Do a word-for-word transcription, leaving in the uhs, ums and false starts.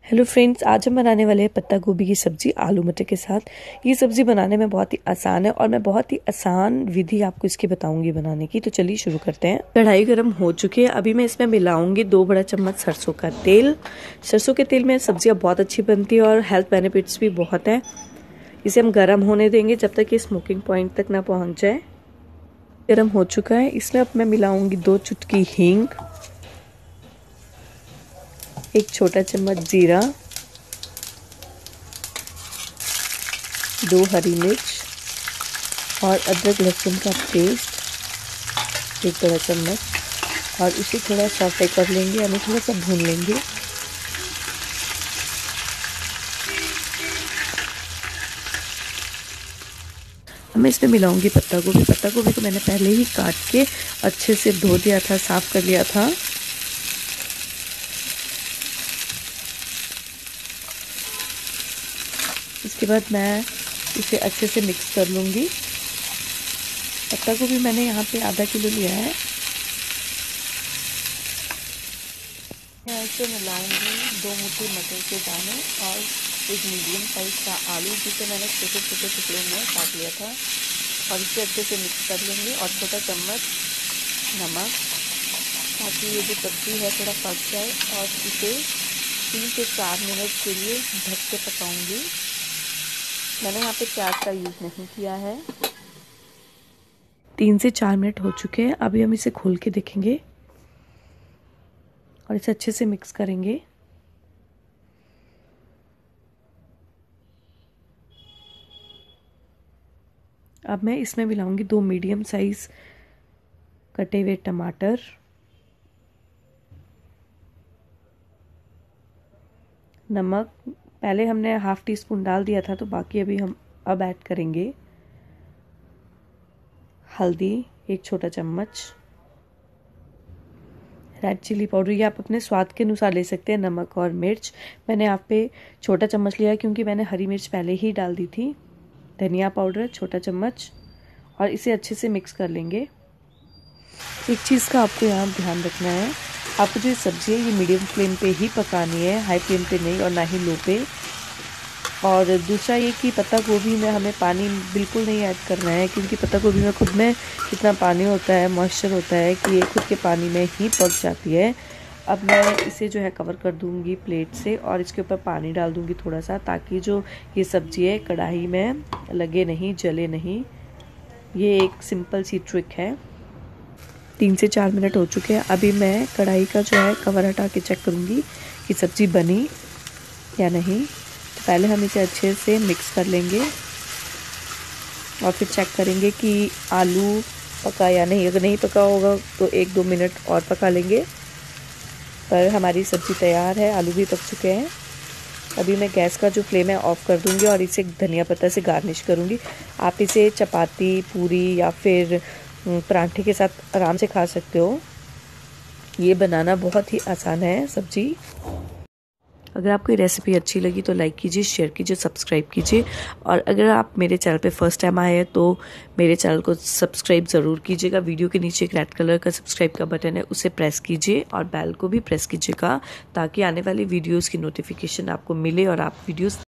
Hello friends, आज हम बनाने वाले हैं पत्ता गोभी की सब्जी आलू मटर के साथ। ये सब्जी बनाने में बहुत ही आसान है और मैं बहुत ही आसान विधि आपको इसकी बताऊंगी बनाने की। तो चलिए शुरू करते हैं। कढ़ाई गर्म हो चुकी है। अभी मैं इसमें मिलाऊंगी दो बड़ा चम्मच सरसों का तेल। सरसों के तेल में सब्जियां बहुत अच्छी बनती है और हेल्थ बेनिफिट्स भी बहुत है। इसे हम गर्म होने देंगे जब तक ये स्मोकिंग पॉइंट तक ना पहुँच जाए। गर्म हो चुका है। इसमें अब मैं मिलाऊंगी दो चुटकी हींग, एक छोटा चम्मच जीरा, दो हरी मिर्च और अदरक लहसुन का पेस्ट एक बड़ा चम्मच, और इसे थोड़ा सॉटे कर लेंगे, यानी थोड़ा सा भून लेंगे। मैं इसमें मिलाऊंगी पत्ता गोभी। पत्ता गोभी को मैंने पहले ही काट के अच्छे से धो दिया था, साफ कर लिया था। इसके बाद मैं इसे अच्छे से मिक्स कर लूँगी। पत्ता गोभी मैंने यहाँ पे आधा किलो लिया है। मैं इसे मिलाऊंगी दो मुट्ठी मटर के दाने और एक मीडियम साइज का आलू, जिसे मैंने छोटे छोटे टुकड़ों में काट लिया था, और इसे अच्छे से मिक्स कर लेंगे। और छोटा चम्मच नमक, ताकि ये जो सब्ज़ी है थोड़ा पक जाए। और इसे तीन से चार मिनट के लिए ढक के पकाऊंगी। मैंने यहाँ पे प्याज का यूज़ नहीं किया है। तीन से चार मिनट हो चुके हैं। अभी हम इसे खोल के देखेंगे और इसे अच्छे से मिक्स करेंगे। अब मैं इसमें मिलाऊंगी दो मीडियम साइज कटे हुए टमाटर, नमक पहले हमने हाफ टी स्पून डाल दिया था, तो बाकी अभी हम अब ऐड करेंगे। हल्दी एक छोटा चम्मच, रेड चिली पाउडर, ये आप अपने स्वाद के अनुसार ले सकते हैं। नमक और मिर्च मैंने यहाँ पे छोटा चम्मच लिया क्योंकि मैंने हरी मिर्च पहले ही डाल दी थी। धनिया पाउडर छोटा चम्मच, और इसे अच्छे से मिक्स कर लेंगे। एक चीज़ का आपको यहाँ ध्यान रखना है, आपको जो ये सब्ज़ी है ये मीडियम फ्लेम पे ही पकानी है, हाई फ्लेम पे नहीं और ना ही लो पे। और दूसरा ये कि पत्ता गोभी में हमें पानी बिल्कुल नहीं ऐड करना है, क्योंकि पत्ता गोभी में खुद में इतना पानी होता है, मॉइस्चर होता है कि ये खुद के पानी में ही पक जाती है। अब मैं इसे जो है कवर कर दूंगी प्लेट से, और इसके ऊपर पानी डाल दूंगी थोड़ा सा, ताकि जो ये सब्ज़ी है कढ़ाई में लगे नहीं, जले नहीं। ये एक सिंपल सी ट्रिक है। तीन से चार मिनट हो चुके हैं। अभी मैं कढ़ाई का जो है कवर हटा के चेक करूँगी कि सब्ज़ी बनी या नहीं। तो पहले हम इसे अच्छे से मिक्स कर लेंगे और फिर चेक करेंगे कि आलू पका या नहीं। अगर नहीं पका होगा तो एक दो मिनट और पका लेंगे। पर हमारी सब्ज़ी तैयार है, आलू भी पक चुके हैं। अभी मैं गैस का जो फ्लेम है ऑफ़ कर दूंगी और इसे धनिया पत्ता से गार्निश करूंगी। आप इसे चपाती, पूरी या फिर पराठे के साथ आराम से खा सकते हो। ये बनाना बहुत ही आसान है सब्जी। अगर आपको ये रेसिपी अच्छी लगी तो लाइक कीजिए, शेयर कीजिए, सब्सक्राइब कीजिए। और अगर आप मेरे चैनल पे फर्स्ट टाइम आए हैं तो मेरे चैनल को सब्सक्राइब ज़रूर कीजिएगा। वीडियो के नीचे एक रेड कलर का सब्सक्राइब का बटन है, उसे प्रेस कीजिए और बेल को भी प्रेस कीजिएगा, ताकि आने वाली वीडियोज़ की नोटिफिकेशन आपको मिले और आप वीडियोज़